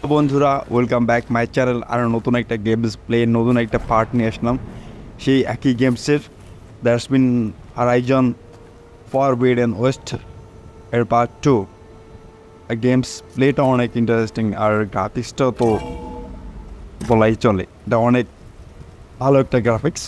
বন্ধুরা welcome back my channel. আর নতুন একটা গেমস প্লে নতুন একটা পার্ট নিয়ে আসলাম সেই একই গেমসের that's been Horizon Forbidden West এর পার্ট 2। গেমস প্লেটা অনেক ইন্টারেস্টিং আর গ্রাফিক্সটাও তো বলাই চলে, এটা অনেক ভালো একটা গ্রাফিক্স।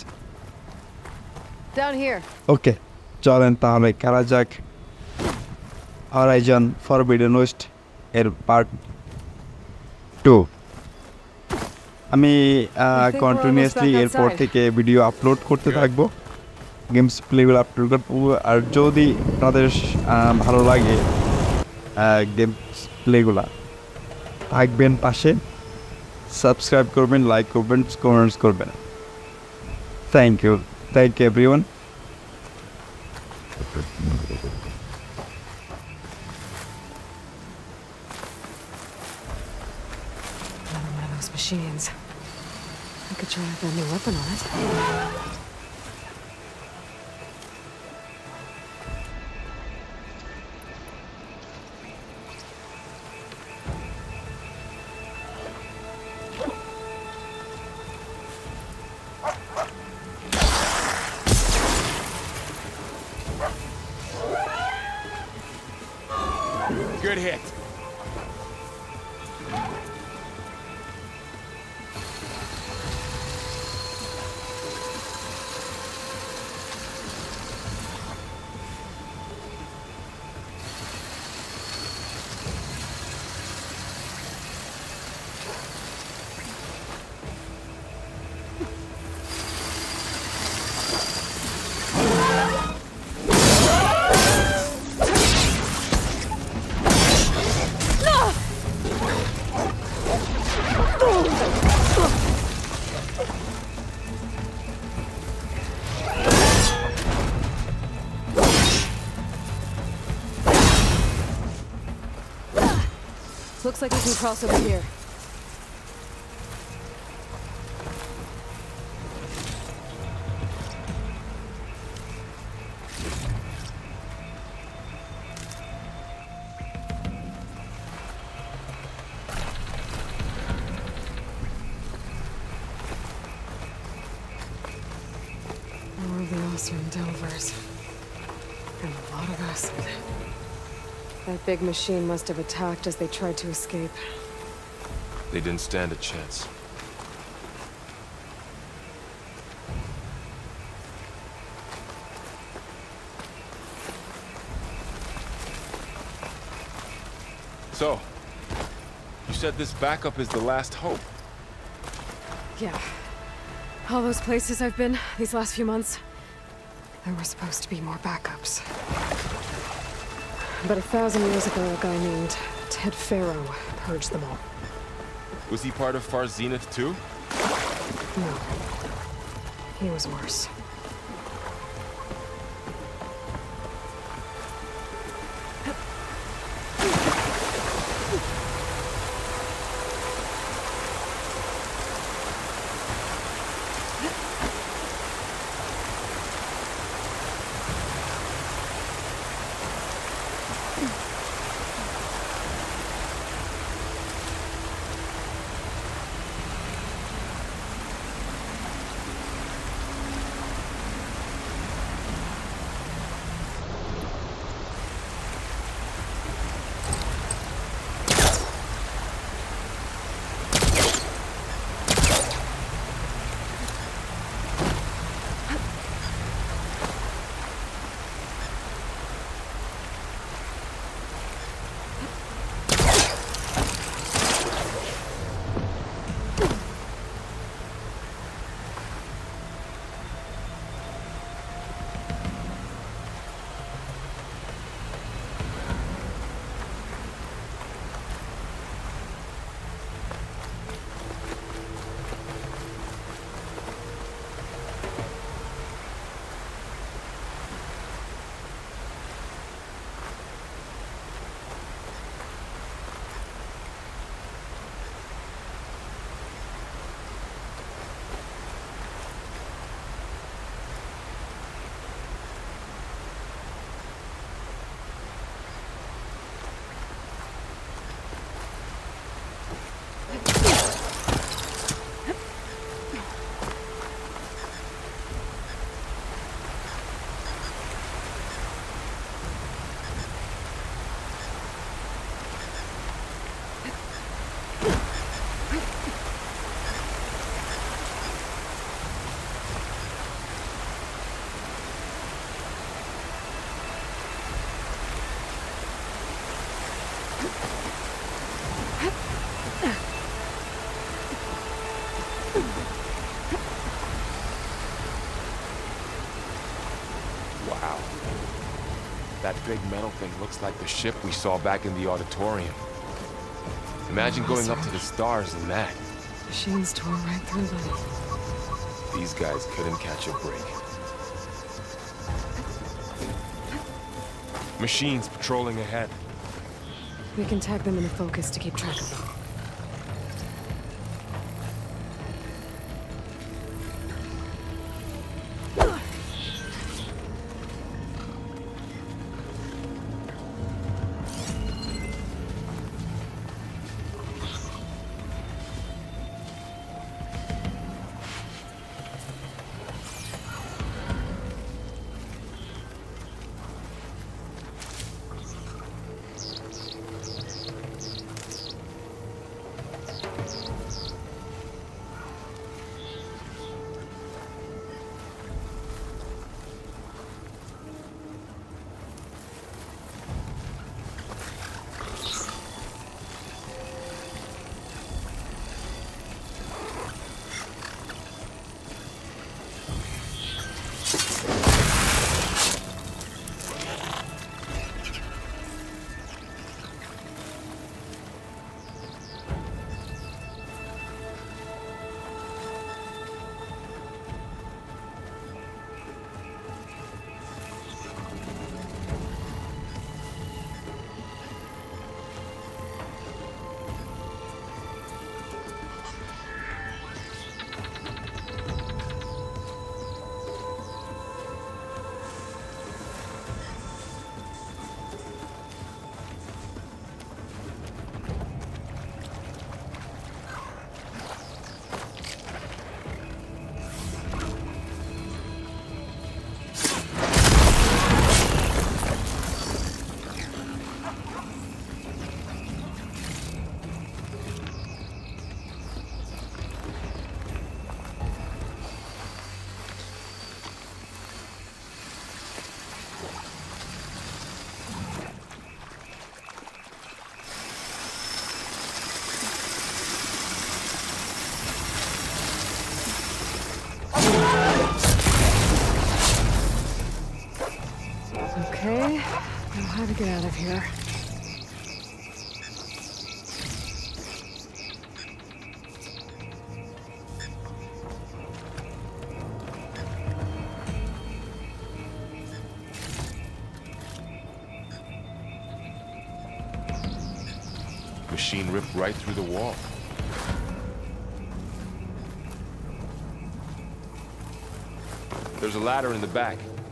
ওকে চলেন তাহলে খেলা যাক হরাইজন ফরবিডেন ওয়েস্ট এর পার্ট 2। আমি কন্টিনিউয়াসলি এরপর থেকে ভিডিও আপলোড করতে থাকবো, গেমস প্লেগুলো আপলোড করবো। আর যদি আপনাদের ভালো লাগে গেমস প্লেগুলা থাকবেন পাশে, সাবস্ক্রাইব করবেন, লাইক করবেন, কমেন্টস করবেন। Thank you everyone. Machines. I could try out that new weapon on it. Good hit. Looks like we can cross over here. More of the awesome Delvers. And a lot of acid. That big machine must have attacked as they tried to escape. They didn't stand a chance. So, you said this backup is the last hope. Yeah. All those places I've been these last few months, there were supposed to be more backups. But 1,000 years ago, a guy named Ted Pharaoh purged them all. Was he part of Far Zenith too? No. He was worse. Wow. That big metal thing looks like the ship we saw back in the auditorium. Imagine going up to the stars in that. Machines tore right through them. These guys couldn't catch a break. Machines patrolling ahead. We can tag them in a focus to keep track of them. Okay, know how to get out of here. Machine ripped right through the wall. There's a ladder in the back.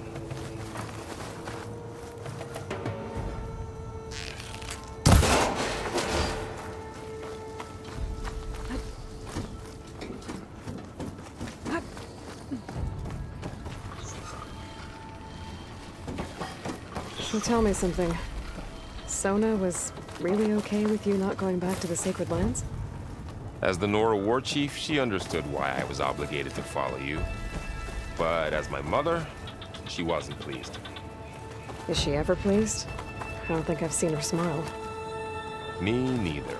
So tell me something. Sona was really okay with you not going back to the Sacred Lands? As the Nora war chief, she understood why I was obligated to follow you. But as my mother, she wasn't pleased. Is she ever pleased? I don't think I've seen her smile. Me neither.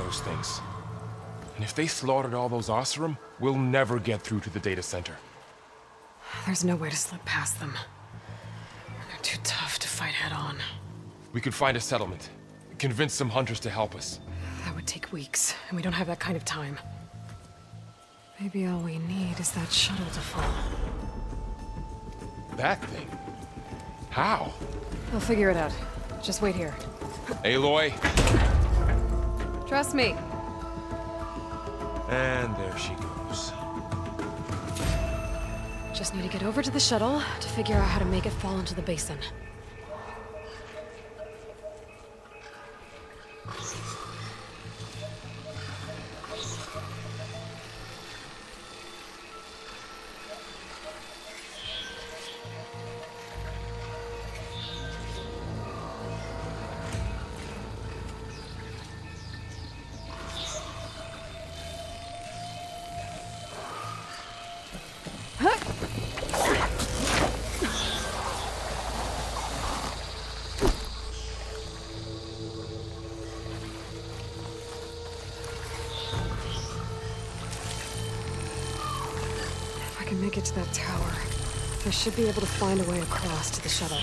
those things. And if they slaughtered all those Oseram, we'll never get through to the data center. There's no way to slip past them. They're too tough to fight head-on. We could find a settlement. Convince some hunters to help us. That would take weeks, and we don't have that kind of time. Maybe all we need is that shuttle to fall. That thing? How? I'll figure it out. Just wait here. Aloy. Trust me. And there she goes. Just need to get over to the shuttle to figure out how to make it fall into the basin. Get to that tower. I should be able to find a way across to the shuttle.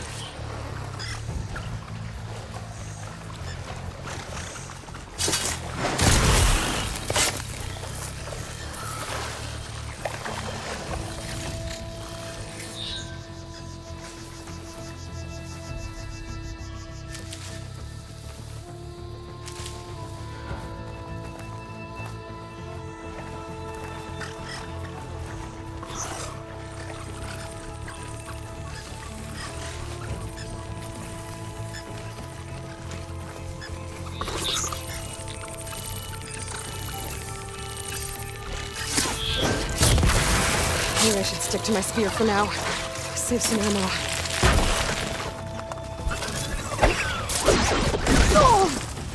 Maybe I should stick to my spear for now. Save some ammo. Oh!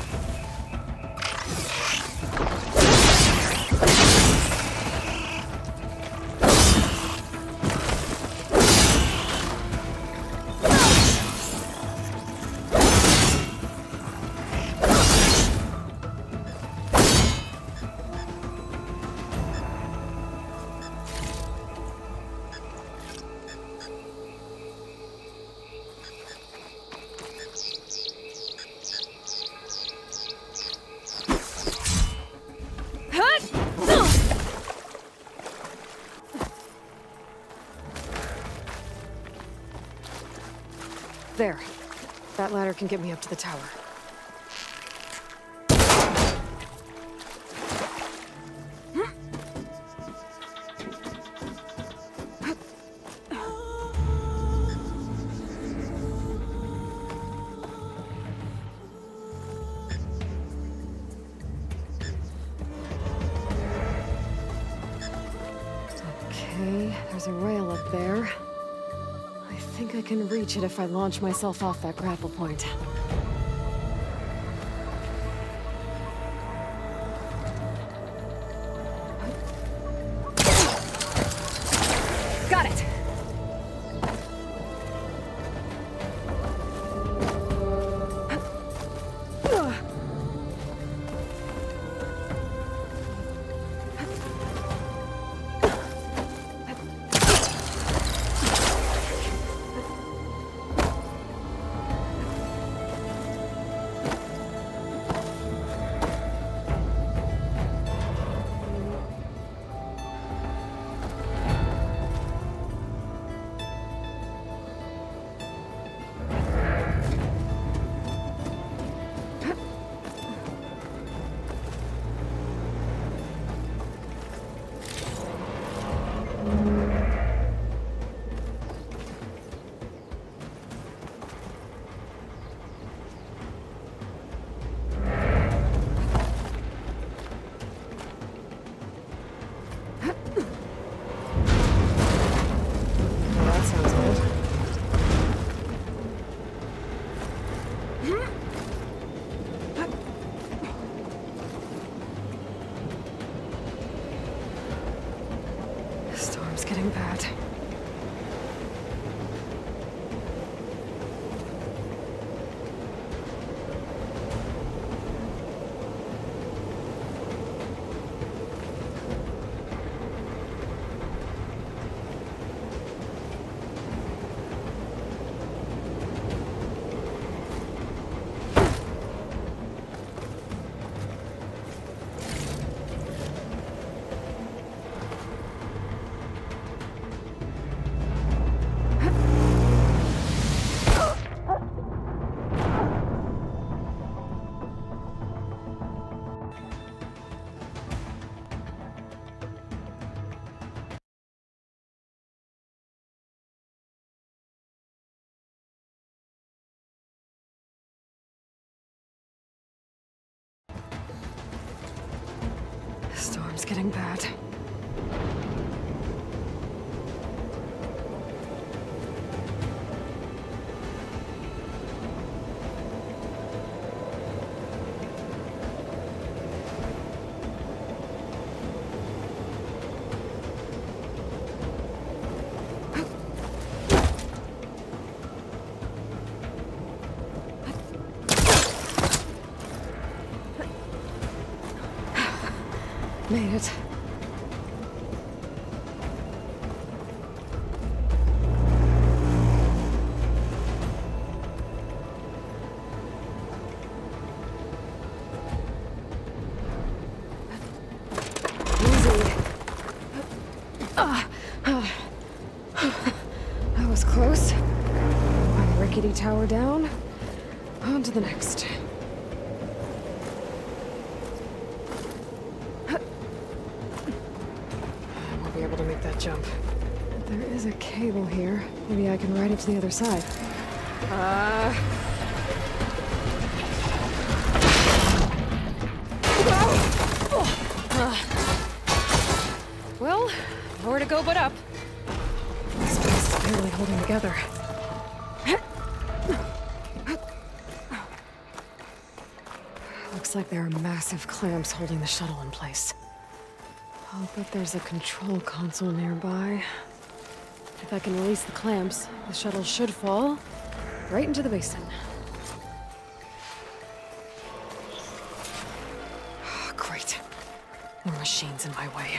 There. That ladder can get me up to the tower. Okay, there's a rail up there. I think I can reach it if I launch myself off that grapple point. Got it! Getting bad. It's getting bad. Made it. That was close. One rickety tower down. On to the next. Be able to make that jump. There is a cable here. Maybe I can ride it to the other side. Well, nowhere to go but up. This place is barely holding together. Looks like there are massive clamps holding the shuttle in place. I'll bet there's a control console nearby. If I can release the clamps, the shuttle should fall right into the basin. Oh, great. More machines in my way.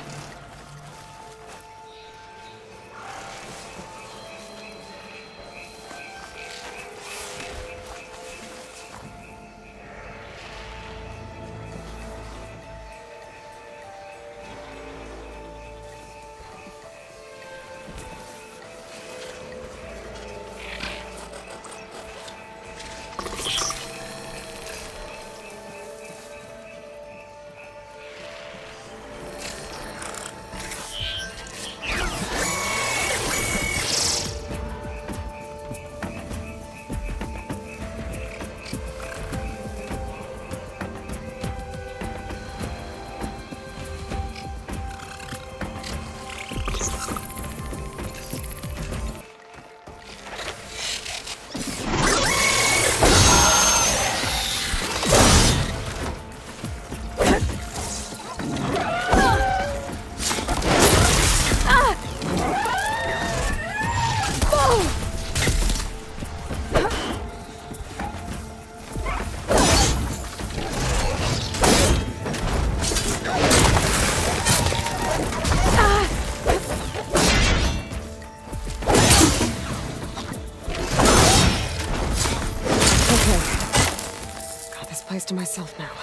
To myself now.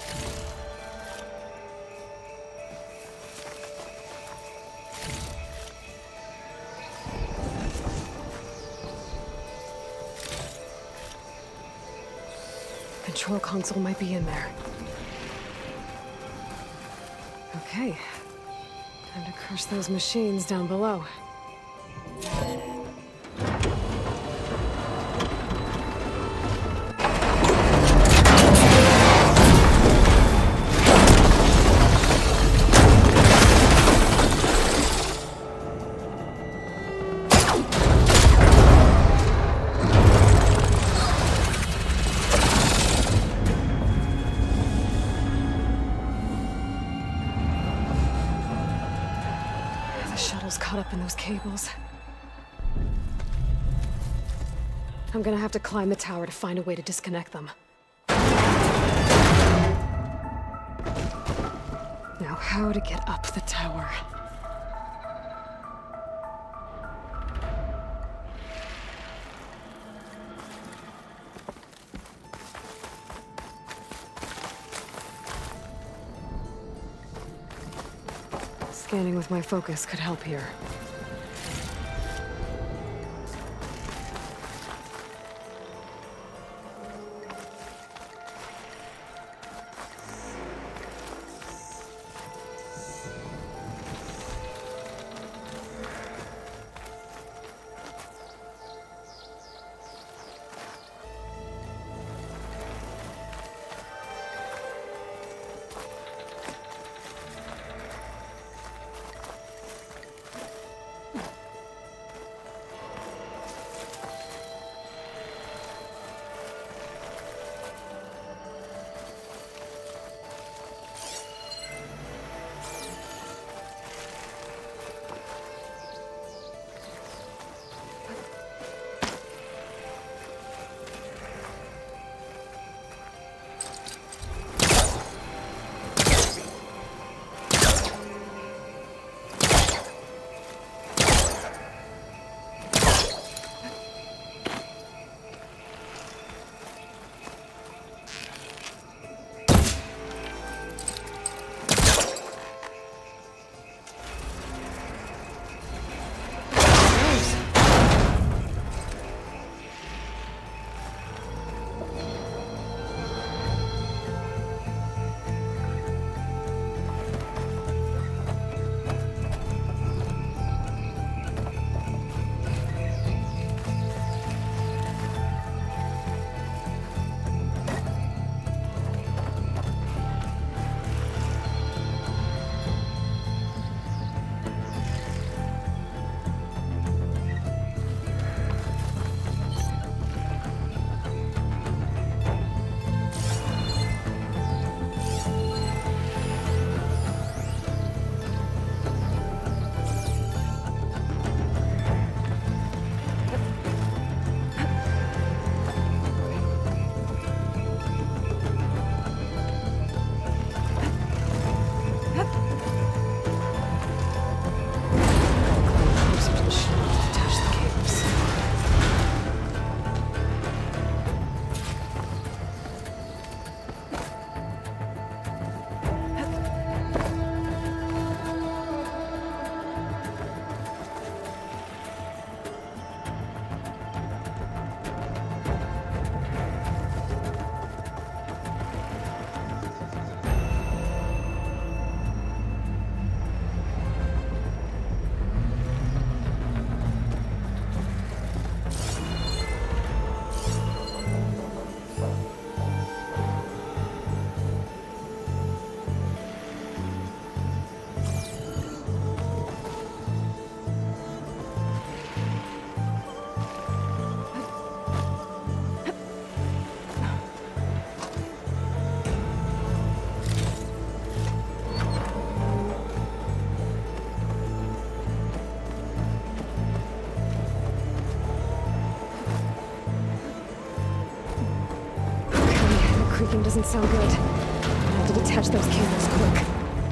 Control console might be in there. Okay. Time to crush those machines down below. Caught up in those cables. I'm gonna have to climb the tower to find a way to disconnect them. Now, how to get up the tower? Scanning with my focus could help here. creaking doesn't sound good. I have to detach those cables quick.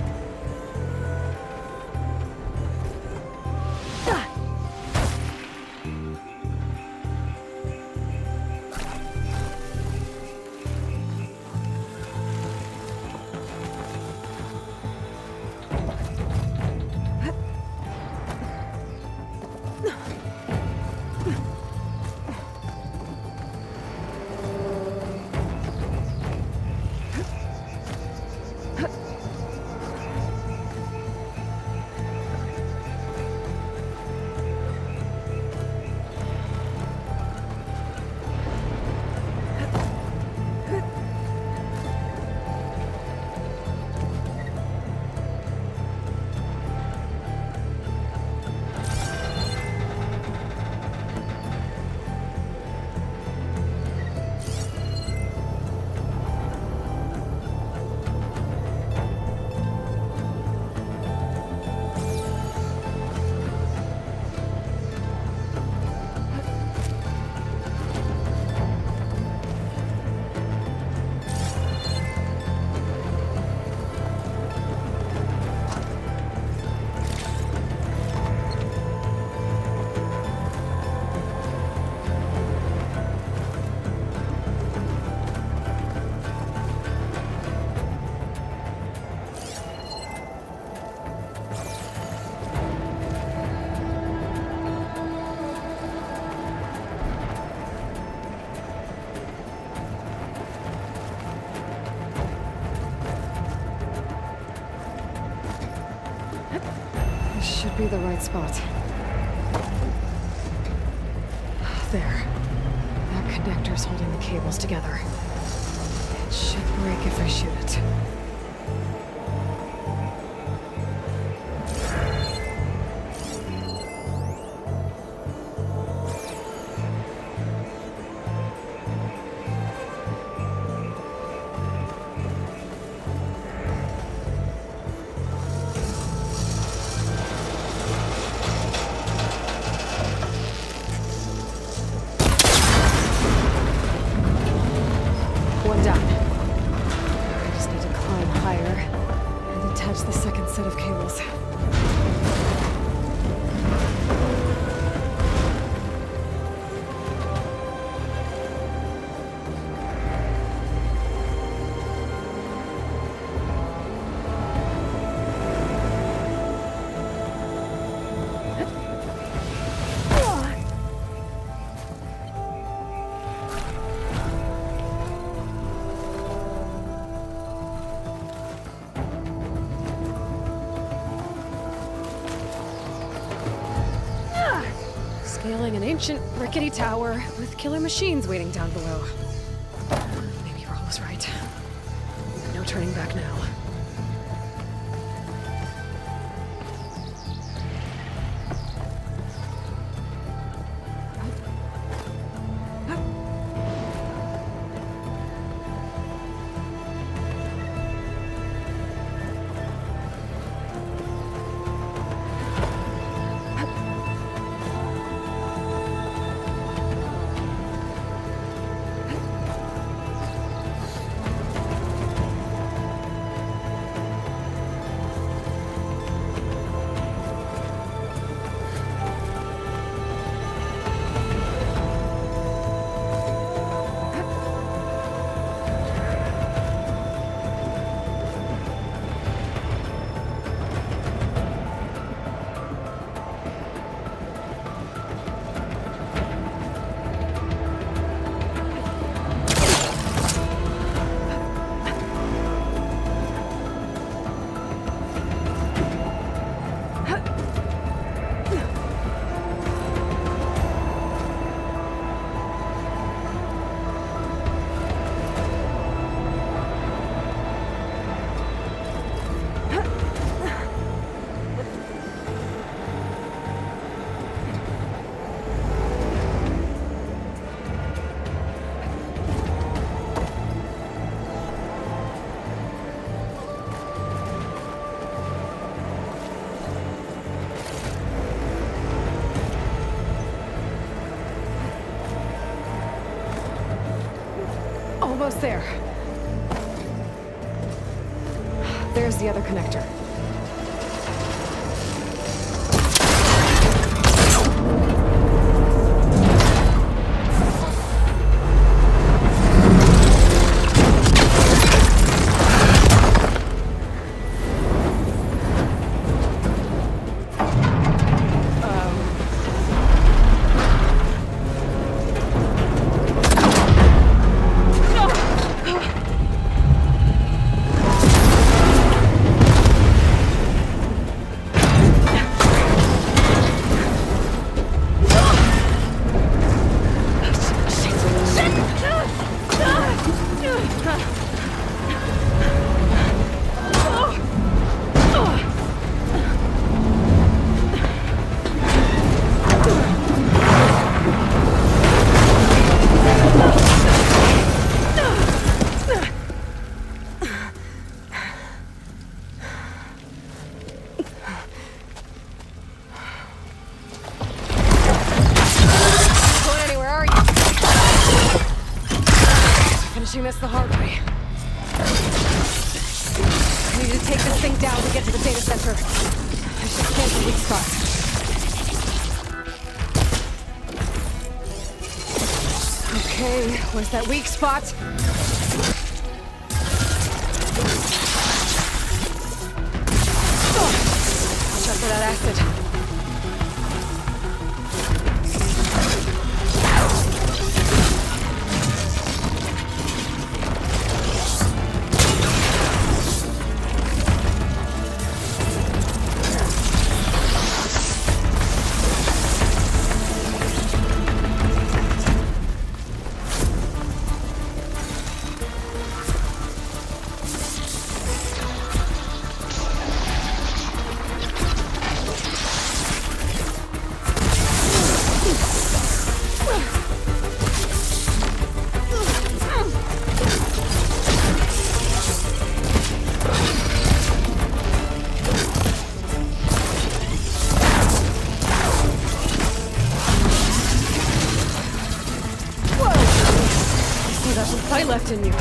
Should be the right spot. There. That connector's holding the cables together. It should break if I shoot it. One down. I just need to climb higher and attach the second set of cables. Scaling an ancient, rickety tower with killer machines waiting down below. Maybe Varl was right. No turning back now. Almost there. There's the other connector. This the hard way. I need to take this thing down to get to the data center. I should scan the weak spots. Okay, where's that weak spot? Watch out for that acid. Left in you.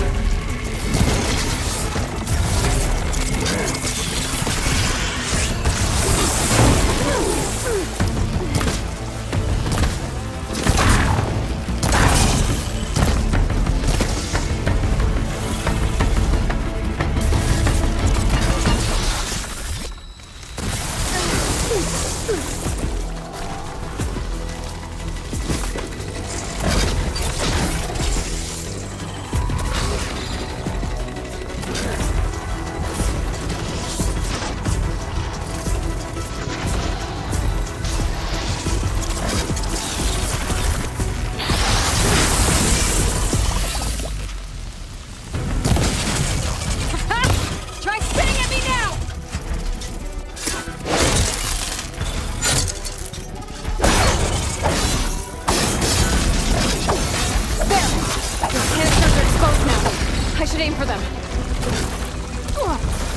I should aim for them.